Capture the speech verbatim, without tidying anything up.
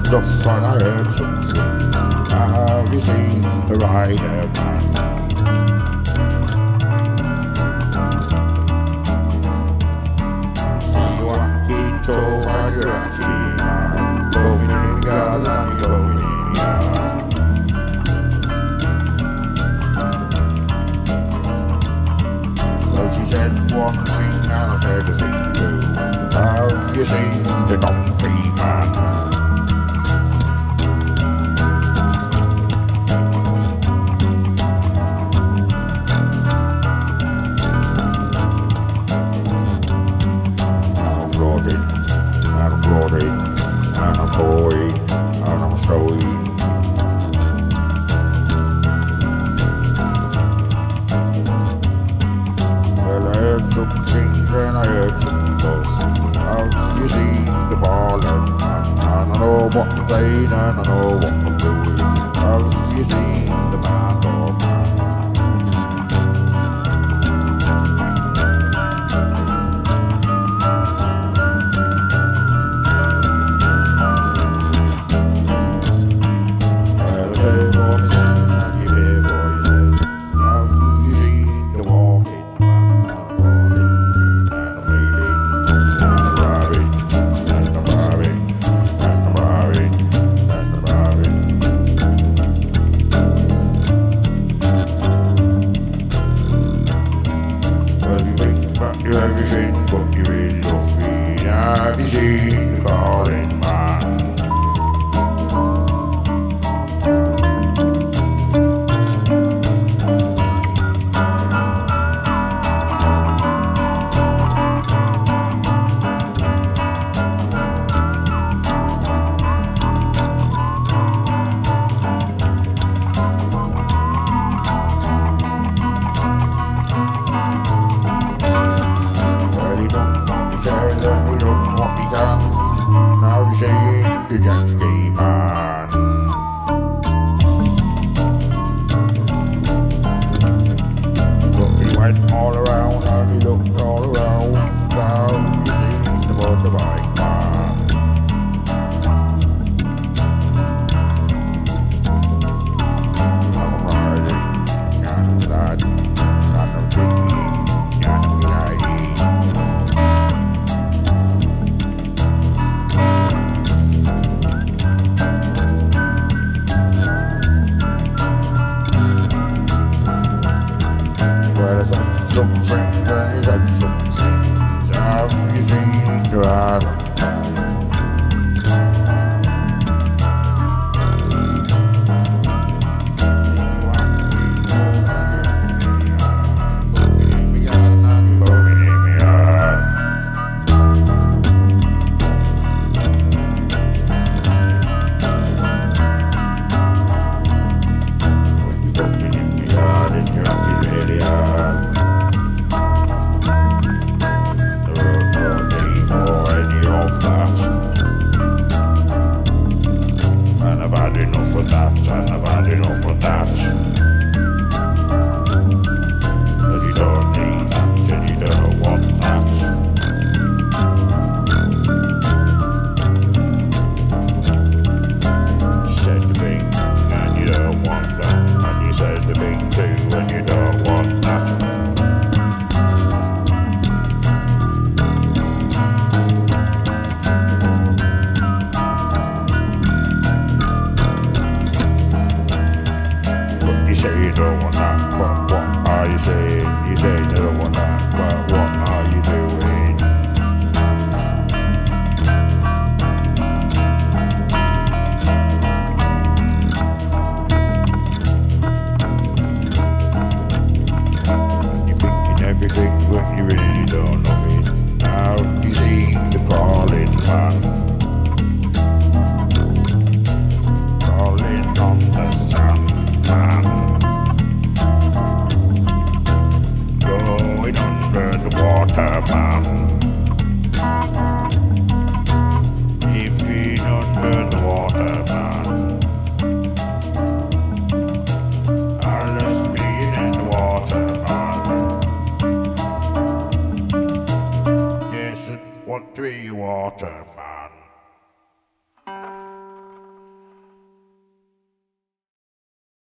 looked up and I heard something. Have you seen the rider man? See you wacky toes and you're wacky man. Going in the garden and you're going in the yard. Well, she said one thing and I said a thing too. Have you seen the donkey man? And I'm bloody, and I'm boy, and I'm stroy. Well, I heard some things and I heard some stuff. Have you seen the ball and man? And I know what I'm saying and I know what I'm doing. Have you seen the band or man? Have you seen what you really love me? Have you seen the calling man? The jet ski man. But he went all around and he looked all around. Now you see the motorbike man. I'm riding, and I'm glad, and I'm thinking, and I'm gliding. Some friends and he's had some things. Have you seen the rider? Enough of that, and I've had enough of that. Cause you don't need that, and you don't want that. You said the thing, and you don't want that. And you said the thing too, and you don't want that. You say you don't want that, but what are you saying? You say you don't want that, but what are you doing? You're thinking everything, but you really don't nothing. Now you see the crawling man. Crawling on the sand man. Under the water man. If he's under the water man, I'll just be in the water man. Yes, want to be a water man.